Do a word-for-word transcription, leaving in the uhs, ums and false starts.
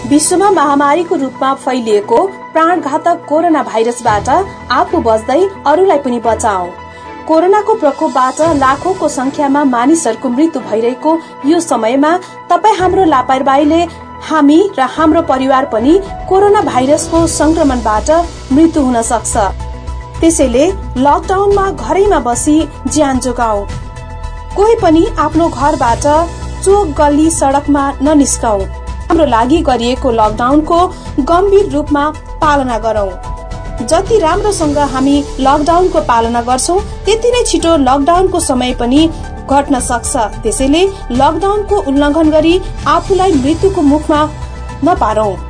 विश्वमा महामारीको रूपमा फैलिएको प्राणघातक कोरोना भाइरसबाट आफू बच्दै अरूलाई पनि बचाऊ। कोरोनाको प्रकोपबाट लाखौंको संख्यामा मानिसहरूको मृत्यु भइरहेको यो समयमा तपाईँ हाम्रो लापरवाहीले हामी र हाम्रो परिवार पनि कोरोना भाइरसको संक्रमणबाट मृत्यु हुन सक्छ। त्यसैले लकडाउनमा घरैमा बसी ज्यान जोगाऊ। कोही पनि आफ्नो घरबाट चोक गल्ली सड़कमा ननिस्कऊ। हाम्रो लागि गरिएको लकडाउनको गम्भीर रूपमा पालना गरौं। जति राम्रोसँग हामी लकडाउनको पालना गर्छौं त्यति नै छिटो लकडाउनको समय पनि घट्न सक्छ। त्यसैले लकडाउनको उल्लंघन गरी आफूलाई मृत्युको मुखमा नपारौं।